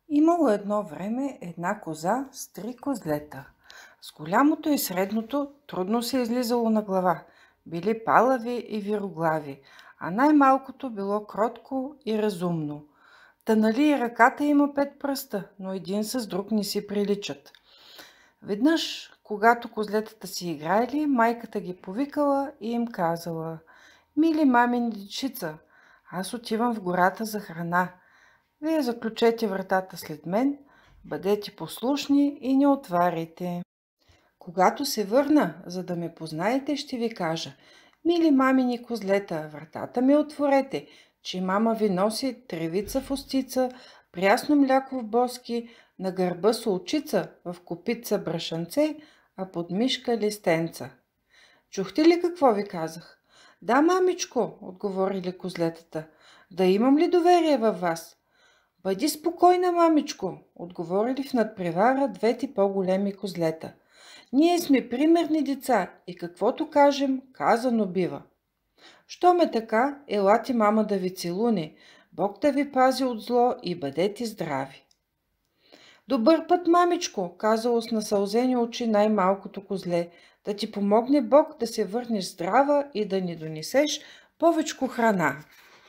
Имало едно време една коза с 3 козлета. С голямото и средното трудно се излизало на глава. Били палави и вироглави, а най-малкото било кротко и разумно. Та нали и ръката има 5 пръста, но един с друг не си приличат. Веднъж, когато козлетата си играели, майката ги повикала и им казала: „Мили мамини дечица, аз отивам в гората за храна. Вие заключете вратата след мен, бъдете послушни и не отваряйте. Когато се върна, за да ме познаете, ще ви кажа: „Мили мамини козлета, вратата ми отворете, че мама ви носи тревица в устица, прясно мляко в боски, на гърба солчица, в копитца брашанце, а под мишка листенца.“ Чухте ли какво ви казах? „Да, мамичко“, отговорили козлетата. „Да имам ли доверие във вас?“ „Бъди спокойна, мамичко“, отговорили в надпревара двете по-големи козлета. „Ние сме примерни деца и каквото кажем, казано бива. Щом е така, елате мама да ви целуне, Бог да ви пази от зло и бъдете здрави.“ „Добър път, мамичко“, казало с насълзени очи най-малкото козле, „да ти помогне Бог да се върнеш здрава и да ни донесеш повечко храна.“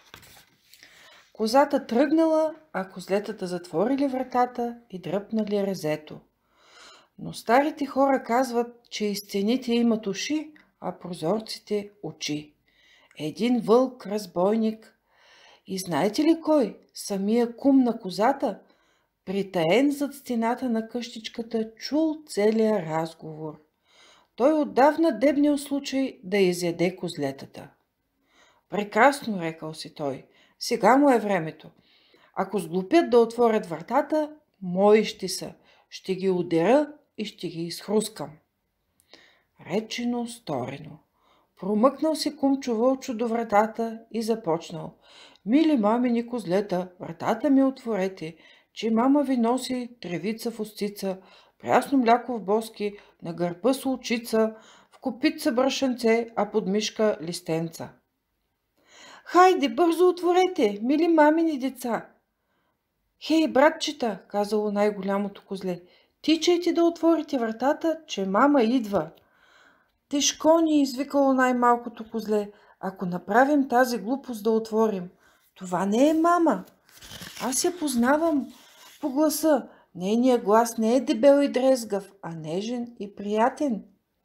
Козата тръгнала, а козлетата затворили вратата и дръпнали резето. Но старите хора казват, че и стените имат уши, а прозорците очи. Един вълк разбойник. И знаете ли кой? Самия кум на козата, притаен зад стената на къщичката, чул целия разговор. Той отдавна дебнил случай да изяде козлетата. „Прекрасно“, рекал си той, „сега му е времето. Ако сглупят да отворят вратата, мои ще са. Ще ги удера и ще ги изхрускам.“ Речено, сторено. Промъкнал се кумчо вълчо до вратата и започнал: „Мили мамини козлета, вратата ми отворете, че мама ви носи тревица в устица, прясно мляко в боски, на гърба солчица, в копитца брашенце, а под мишка листенца.“ „Хайде, бързо отворете, мили мамини деца!“ „Хей, братчета“, казало най-голямото козле, „тичайте да отворите вратата, че мама идва.“ „Тежко ни“, извикало най-малкото козле, „ако направим тази глупост да отворим. Това не е мама. Аз я познавам по гласа. Нейният глас не е дебел и дрезгав, а нежен и приятен.“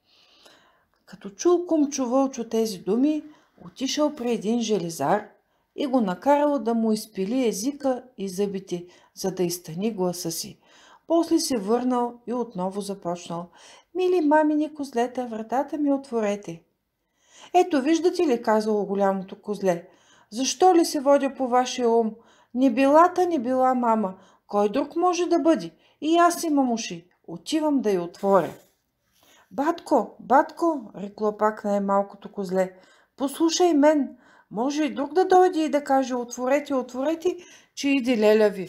Като чул кумчо вълчо тези думи, отишъл при един железар и го накарал да му изпили езика и зъбите, за да изтъни гласа си. После се върнал и отново започнал: „Мили мамини козлета, вратата ми отворете.“ „Ето, виждате ли“, казало голямото козле, „защо ли се водя по вашия ум? Не билата, не била мама. Кой друг може да бъде? И аз имам уши. Отивам да я отворя.“ „Батко, батко“, рекло пак най-малкото козле, „послушай мен. Може и друг да дойде и да каже: „Отворете, отворете, че иде леля ви.“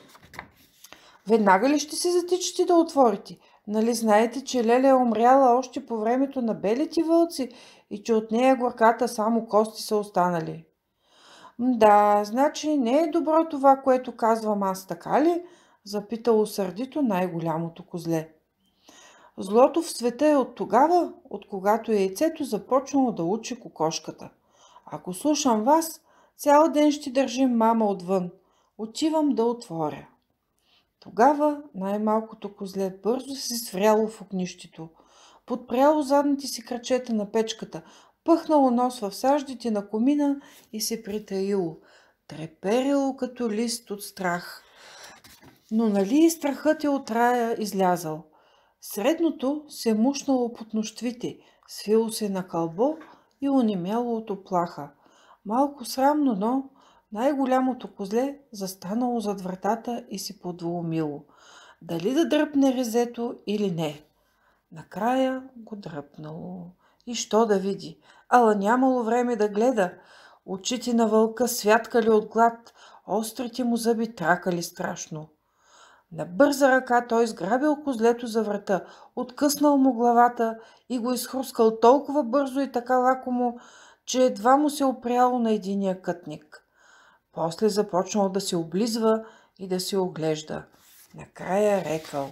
Веднага ли ще се затичате да отворите? Нали знаете, че леля е умряла още по времето на белите вълци и че от нея горката само кости са останали? „Да, значи не е добро това, което казвам аз, така ли?“ запитало сърдито най-голямото козле. „Злото в света е от тогава, от когато яйцето започнало да учи кокошката. Ако слушам вас, цял ден ще държим мама отвън. Отивам да отворя.“ Тогава най-малкото козле бързо се свряло в огнището, подпряло задните си крачета на печката, пъхнало нос в саждите на комина и се притаило, треперило като лист от страх. Но нали и страхът е от рая излязал? Средното се мушнало под нощвите, свило се на кълбо и онемяло от уплаха. Малко срамно, но най-голямото козле застанало зад вратата и си подвоумило дали да дръпне резето или не. Накрая го дръпнало. И що да види? Ала нямало време да гледа. Очите на вълка святкали от глад, острите му зъби тракали страшно. На бърза ръка той сграбил козлето за врата, откъснал му главата и го изхрускал толкова бързо и така лакомо, че едва му се опряло на единия кътник. После започнал да се облизва и да се оглежда. Накрая рекал: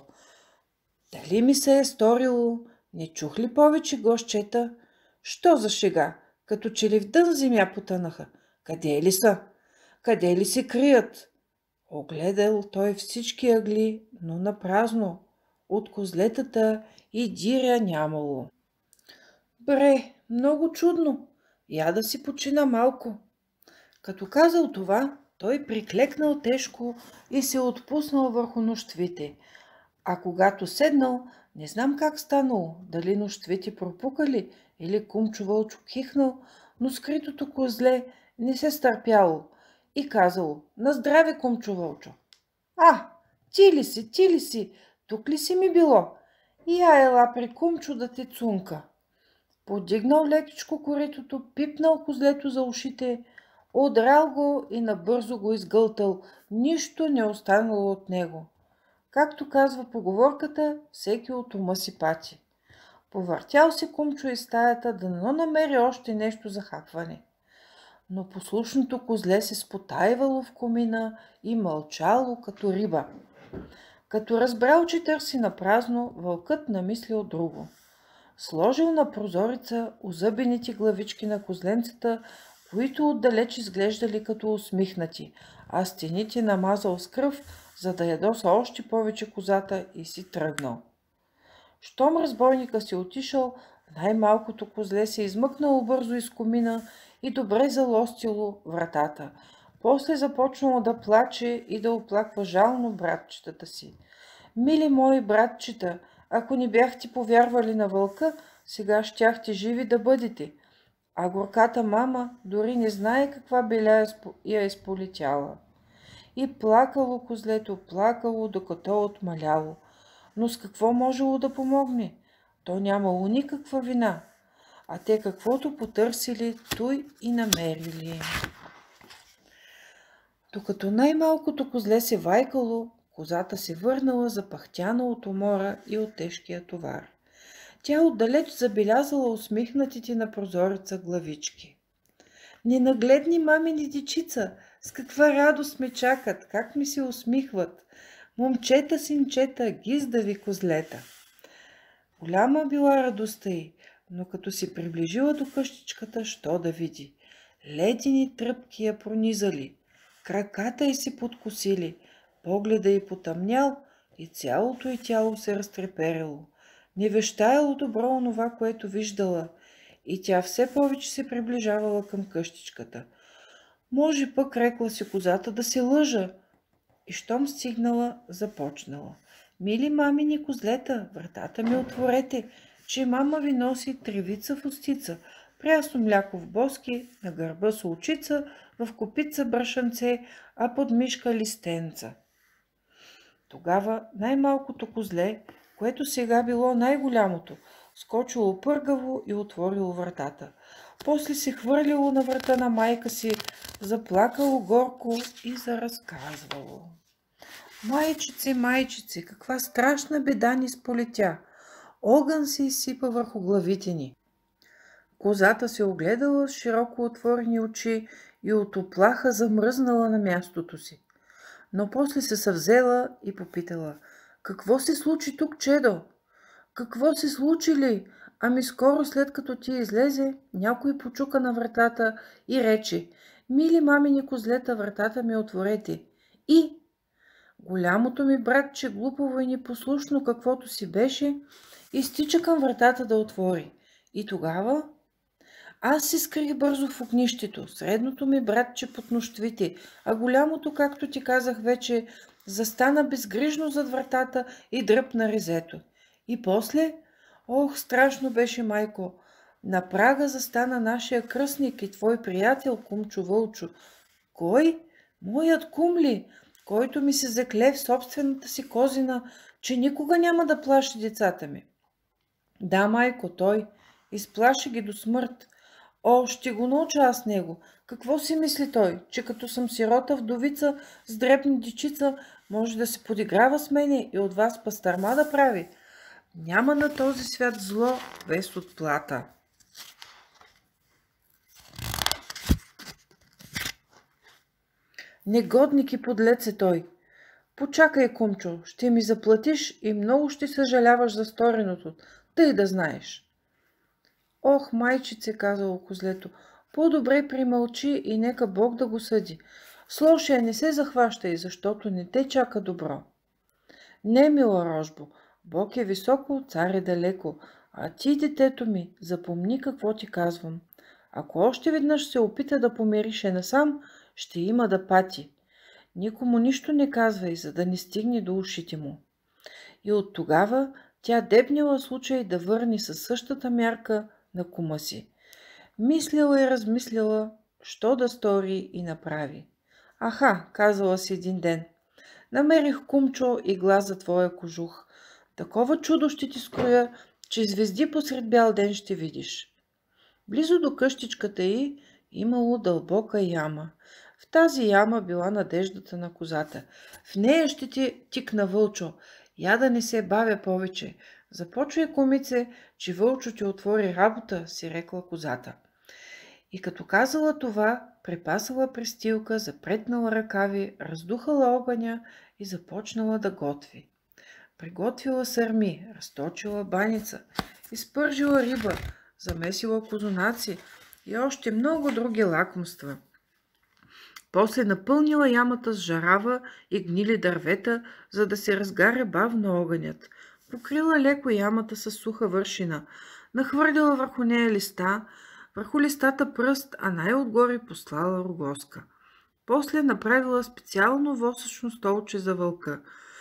дали ми се е сторило, не чух ли повече гощета? Що за шега, като че ли в дън земя потънаха? Къде ли са? Къде ли се крият? Огледал той всички ъгли, но напразно. От козлетата и диря нямало. Бре, много чудно. Я да си почина малко. Като казал това, той приклекнал тежко и се отпуснал върху нощвите. А когато седнал, не знам как станало, дали нощвите пропукали или Кумчо Вълчо кихнал, но скритото козле не се стърпяло и казало: на здраве, Кумчо Вълчо. А, ти ли си, тук ли си ми било? Я ела при Кумчо да те цунка. Подигнал лекичко коритото, пипнал козлето за ушите, удрал го и набързо го изгълтал, нищо не останало от него. Както казва поговорката, всеки от ума си пати. Повъртял се Кумчо из стаята, да не намери още нещо за хапване. Но послушното козле се спотайвало в комина и мълчало като риба. Като разбрал, че търси напразно, вълкът намислил друго. Сложил на прозореца озъбените главички на козленцата, които отдалеч изглеждали като усмихнати, а стените намазал с кръв, за да ядоса още повече козата, и си тръгнал. Щом разбойника си отишъл, най-малкото козле се измъкнало бързо из комина и добре залостило вратата. После започнало да плаче и да оплаква жално братчетата си. Мили мои братчета, ако не бяхте повярвали на вълка, сега щяхте живи да бъдете. А горката мама дори не знае каква беля я изполетяла. И плакало козлето, плакало, докато отмаляло. Но с какво можело да помогне? То нямало никаква вина. А те каквото потърсили, той и намерили. Докато най-малкото козле се вайкало, козата се върнала запахтяна от умора и от тежкия товар. Тя отдалеч забелязала усмихнатите на прозореца главички. Ненагледни мамини дечица, с каква радост ме чакат, как ми се усмихват. Момчета, синчета, гиздави козлета. Голяма била радостта й, но като се приближила до къщичката, що да види? Ледени тръпки я пронизали, краката й се подкосили, погледа й потъмнял и цялото й тяло се разтреперило. Не вещаяло добро онова, което виждала, и тя все повече се приближавала към къщичката. Може пък, рекла си козата, да се лъжа. И щом стигнала, започнала. Мили мамини козлета, вратата ми отворете, че мама ви носи тревица в устица, прясно мляко в боски, на гърба солчица, в копица брашанце, а под мишка листенца. Тогава най-малкото козле, което сега било най-голямото, скочило пъргаво и отворило вратата. После се хвърлило на врата на майка си, заплакало горко и заразказвало. Майчице, майчице, каква страшна беда ни сполетя! Огън се изсипа върху главите ни. Козата се огледала с широко отворени очи и от уплаха замръзнала на мястото си. Но после се съвзела и попитала: какво се случи тук, чедо? Какво се случи ли? Ами скоро след като ти излезе, някой почука на вратата и рече: мили мамини козлета, вратата ми отворете. И голямото ми братче, глупаво и непослушно каквото си беше, изтича към вратата да отвори. И тогава аз се скрих бързо в огнището, средното ми братче под нощвите, а голямото, както ти казах вече, застана безгрижно зад вратата и дръпна резето. И после, ох, страшно беше, майко, на прага застана нашия кръстник и твой приятел Кумчо Вълчо. Кой? Моят кум ли? Който ми се закле в собствената си козина, че никога няма да плаши децата ми. Да, майко, той. Изплаши ги до смърт. О, ще го науча аз него. Какво си мисли той, че като съм сирота вдовица с дребна дечица, може да се подиграва с мене и от вас пастърма да прави? Няма на този свят зло без отплата. Негодник и подлец е той. Почакай, кумчо, ще ми заплатиш и много ще съжаляваш за стореното, тъй да знаеш. Ох, майчице, казало козлето, по-добре примълчи и нека Бог да го съди. С лошия не се захващай, защото не те чака добро. Не, мила рожбо, Бог е високо, цар е далеко, а ти, детето ми, запомни какво ти казвам. Ако още веднъж се опита да помириш насам, ще има да пати. Никому нищо не казвай, за да не стигне до ушите му. И от тогава тя дебнила случай да върне със същата мярка на кума си. Мислила и размислила, що да стори и направи. Аха, казала си един ден, намерих, кумчо, игла за твоя кожух. Такова чудо ще ти скроя, че звезди посред бял ден ще видиш. Близо до къщичката й имало дълбока яма. В тази яма била надеждата на козата. В нея ще ти тикна, вълчо. Я да не се бавя повече. Започвай, кумице, че вълчо ти отвори работа, си рекла козата. И като казала това, препасала престилка, запретнала ръкави, раздухала огъня и започнала да готви. Приготвила сърми, разточила баница, изпържила риба, замесила козунаци и още много други лакомства. После напълнила ямата с жарава и гнили дървета, за да се разгаря бавно огънят. Покрила леко ямата с суха вършина, нахвърлила върху нея листа, върху листата пръст, а най-отгоре послала рогозка. После направила специално восъчно столче за вълка.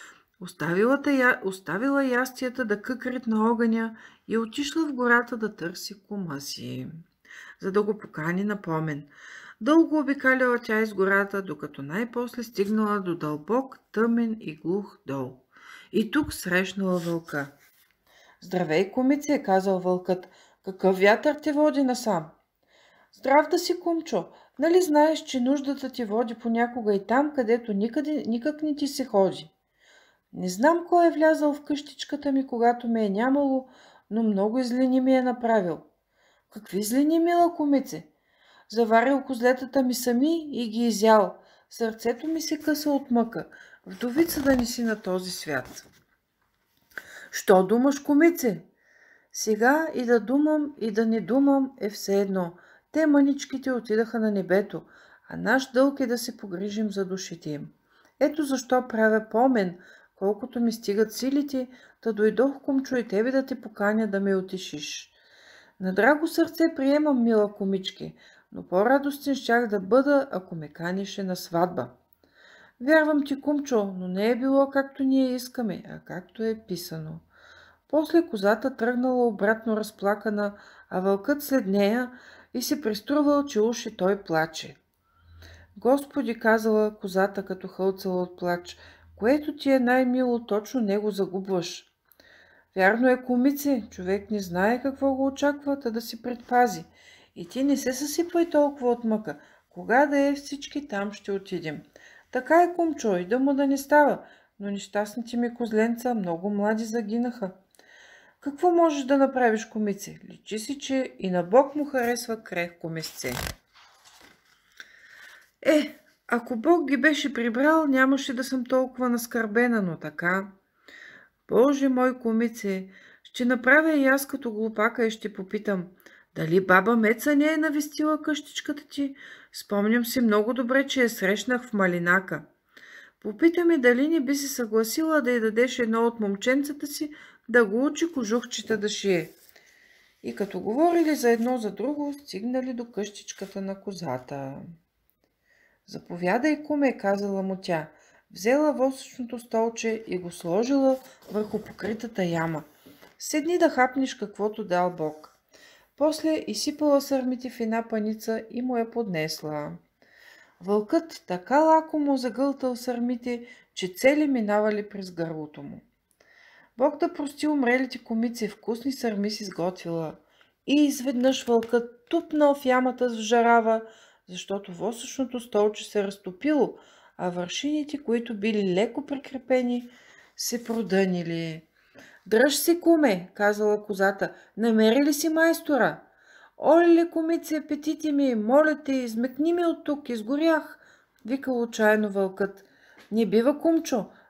Оставила ястията да къкрят на огъня и отишла в гората да търси кума си, за да го покани на помен. Дълго обикаляла тя из гората, докато най-после стигнала до дълбок, тъмен и глух дол. И тук срещнала вълка. Здравей, кумице, казал вълкът, какъв вятър те води насам? Здрав да си, кумчо, нали знаеш, че нуждата ти води понякога и там, където никак не ти се ходи? Не знам кой е влязъл в къщичката ми, когато ме е нямало, но много злини ми е направил. Какви злини, мила кумице? Заварил козлетата ми сами и ги изял. Сърцето ми се къса от мъка. Вдовица да не си на този свят. Що думаш, кумице? Сега и да думам, и да не думам е все едно. Те мъничките отидаха на небето, а наш дълг е да се погрижим за душите им. Ето защо правя помен, колкото ми стигат силите, да дойдох, кумчо, и тебе да те поканя да ме утешиш. На драго сърце приемам, мила кумички, но по-радостен щях да бъда, ако ме канеше на сватба. Вярвам ти, кумчо, но не е било както ние искаме, а както е писано. После козата тръгнала обратно разплакана, а вълкът след нея и се преструвал, че уж и той плаче. Господи, казала козата, като хълцала от плач, което ти е най-мило, точно него загубваш. Вярно е, кумице, човек не знае какво го очаква, да се предпази. И ти не се съсипвай толкова от мъка. Кога да е, всички там ще отидем. Така е, кумчо, и да му да не става, но нещастните ми козленца много млади загинаха. Какво можеш да направиш, кумице? Личи си, че и на Бог му харесва крехко месце. Ако Бог ги беше прибрал, нямаше да съм толкова наскърбена, но така. Боже мой, кумице, ще направя и аз като глупака и ще попитам, дали баба Меца не е навестила къщичката ти? Спомням си много добре, че я срещнах в Малинака. Попитаме дали не би се съгласила да й дадеш едно от момченцата си, да го учи кожухчета да шие. И като говорили за едно за друго, стигнали до къщичката на козата. Заповядай, куме, казала му тя. Взела восъчното столче и го сложила върху покритата яма. Седни да хапнеш каквото дал Бог. После изсипала сърмите в една паница и му я поднесла. Вълкът така лакомо загълтал сърмите, че цели минавали през гърлото му. Бог да прости умрелите комици, вкусни сърми си сготвила. И изведнъж вълкът тупнал в ямата с жарава, защото восъчното столче се разтопило, а вършините, които били леко прикрепени, се продънили. Дръж се, куме, казала козата, намери ли си майстора? Оле, кумице, апетити ми, моля те, измекни ми от тук, изгорях, викал отчаяно вълкът. Не бива, кумчо,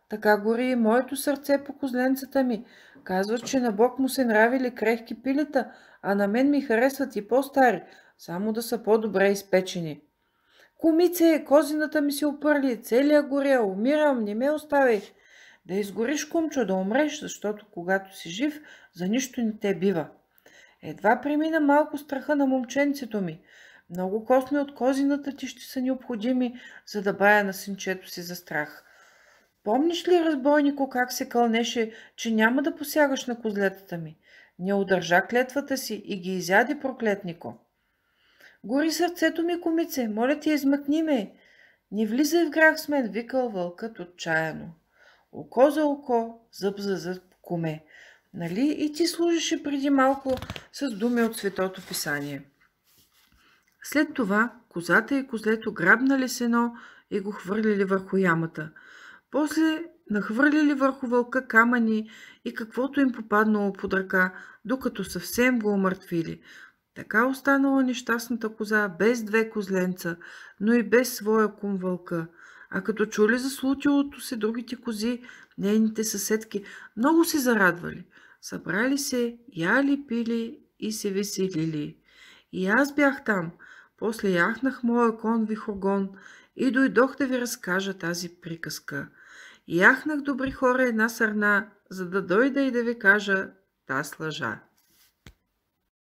Така гори и моето сърце по козленцата ми. Казват, че на Бог му се нравили крехки пилета, а на мен ми харесват и по-стари, само да са по-добре изпечени. Кумице, козината ми се опърли, целия горя, умирам, не ме оставяй. Да изгориш, кумчо, да умреш, защото когато си жив, за нищо не те бива. Едва премина малко страха на момченцето ми. Много косми от козината ти ще са необходими, за да бая на синчето си за страх. Помниш ли, разбойнико, как се кълнеше, че няма да посягаш на козлетата ми? Не удържа клетвата си и ги изяди, проклетнико. Гори сърцето ми, кумице, моля ти, измъкни ме. Не влизай в грях с мен, викал вълкът отчаяно. Око за око, зъб за зъб, куме. Нали и ти служеше преди малко с думи от Светото писание? След това козата и козлето грабнали сено и го хвърлили върху ямата. После нахвърлили върху вълка камъни и каквото им попаднало под ръка, докато съвсем го умъртвили. Така останала нещастната коза без две козленца, но и без своя кум вълка. А като чули за случилото се другите кози, нейните съседки, много се зарадвали. Събрали се, яли, пили и се веселили. И аз бях там. После яхнах моя кон Вихоргон и дойдох да ви разкажа тази приказка. Яхнах, добри хора, една сърна, за да дойда и да ви кажа таз лъжа.